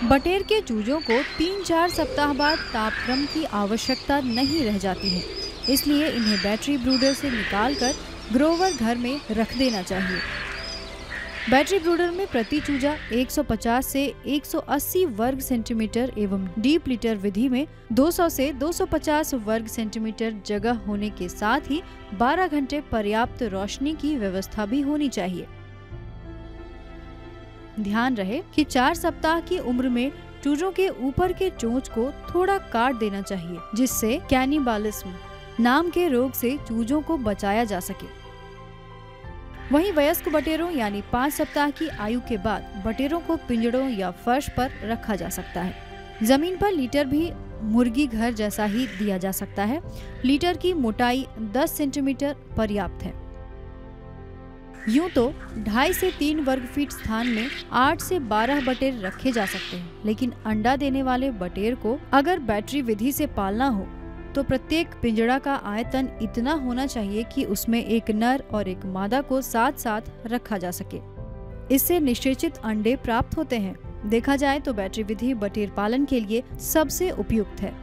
बटेर के चूजों को 3-4 सप्ताह बाद तापक्रम की आवश्यकता नहीं रह जाती है, इसलिए इन्हें बैटरी ब्रूडर से निकालकर ग्रोवर घर में रख देना चाहिए। बैटरी ब्रूडर में प्रति चूजा 150 से 180 वर्ग सेंटीमीटर एवं डीप लिटर विधि में 200 से 250 वर्ग सेंटीमीटर जगह होने के साथ ही 12 घंटे पर्याप्त रोशनी की व्यवस्था भी होनी चाहिए। ध्यान रहे कि 4 सप्ताह की उम्र में चूजों के ऊपर के चोंच को थोड़ा काट देना चाहिए, जिससे कैनिबालिज्म नाम के रोग से चूजों को बचाया जा सके। वहीं वयस्क बटेरों यानी 5 सप्ताह की आयु के बाद बटेरों को पिंजड़ों या फर्श पर रखा जा सकता है। जमीन पर लीटर भी मुर्गी घर जैसा ही दिया जा सकता है। लीटर की मोटाई 10 सेंटीमीटर पर्याप्त है। यूं तो 2.5 से 3 वर्ग फीट स्थान में 8 से 12 बटेर रखे जा सकते हैं, लेकिन अंडा देने वाले बटेर को अगर बैटरी विधि से पालना हो तो प्रत्येक पिंजड़ा का आयतन इतना होना चाहिए कि उसमें एक नर और एक मादा को साथ साथ रखा जा सके। इससे निषेचित अंडे प्राप्त होते हैं। देखा जाए तो बैटरी विधि बटेर पालन के लिए सबसे उपयुक्त है।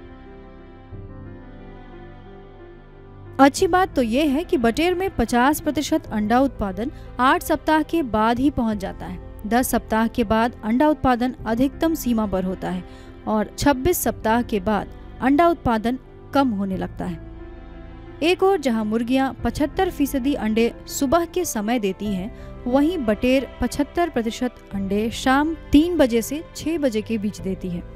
अच्छी बात तो ये है कि बटेर में 50% अंडा उत्पादन 8 सप्ताह के बाद ही पहुंच जाता है। 10 सप्ताह के बाद अंडा उत्पादन अधिकतम सीमा पर होता है और 26 सप्ताह के बाद अंडा उत्पादन कम होने लगता है। एक और जहां मुर्गियां 75% अंडे सुबह के समय देती हैं, वहीं बटेर 75% अंडे शाम 3 बजे से 6 बजे के बीच देती है।